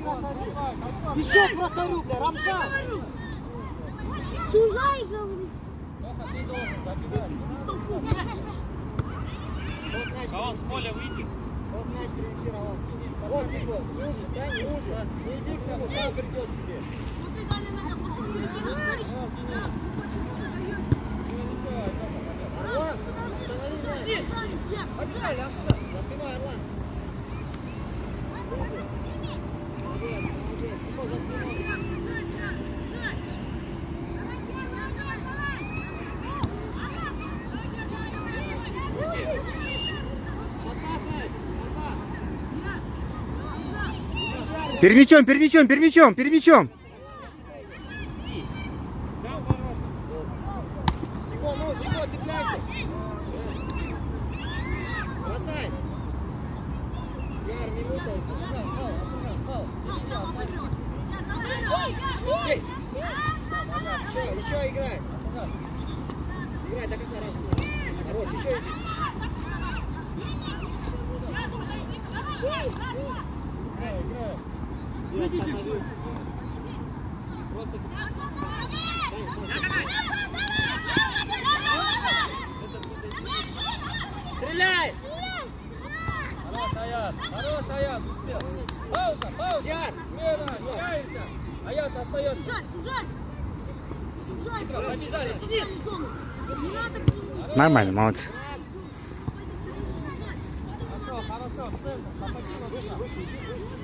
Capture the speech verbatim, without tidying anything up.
вратарю. Еще вратарю, бля, Рамзан. Сужай, говорю. Ты должен забивать. Кого с поля выйти? Вот мяч принеси, Роман. Вот его, ниже, стань ниже. Не иди к нему, сам придет тебе. Смотри, дальше надо, пошел в середину, скачь. Да, Орлан, останови мяч. Отжали, За спиной, Орлан. Молодец, молодец. Какой за спиной? Перед мячом, перед мячом, перед мячом, перед мячом. Сиго, ну, Сиго, цепляйся. Бросай. Яр, минута. Эй. Еще, еще играй. Играй до конца, раз. Хорош, еще иди. Играй, играй. Просто... Стреляй! Хорош, Аят, хорош, Аят, успел. Пауза, пауза. Яр! Смена, меняется. Аят остается. Сужай, сужай. Сужай, побежали, сиди. Не надо к нему. Нормально, молодцы. Хорошо, хорошо, в центр, попади на выше.